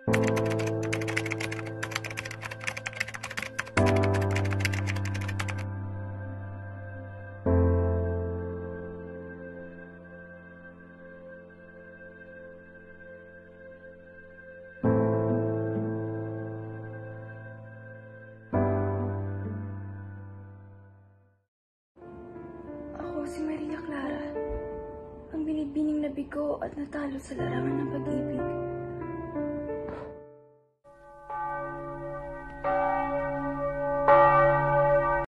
Si Maria Clara, ang binibining na bigo at natalo sa larangan ng pag-ibig.